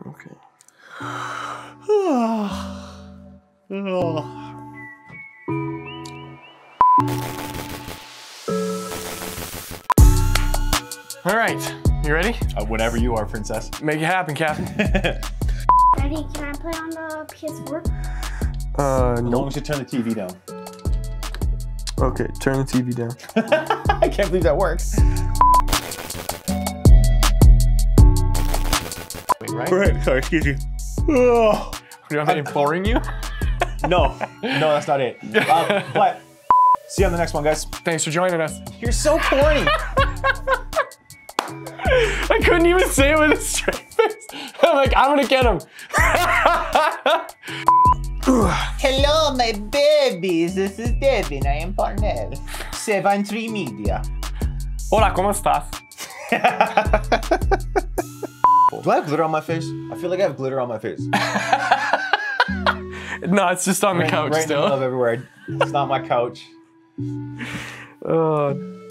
Okay. All right, you ready? Whenever you are, princess. Make it happen, Captain. Daddy, can I play on the PS4? As long as you turn the TV down. Okay, turn the TV down. I can't believe that works. Wait, right? Right, sorry, excuse you. Oh. Do you want me imploring you? No, that's not it. But see you on the next one, guys. Thanks for joining us. You're so corny. I couldn't even say it with a straight face. I'm like, I'm gonna get him. Hello, my babies. This is Debbie and I am Parnell. 7-3 Media. Hola, ¿cómo estás? Do I have glitter on my face? I feel like I have glitter on my face. No, it's just on the couch right still. Right in the middle of everywhere. It's not my couch.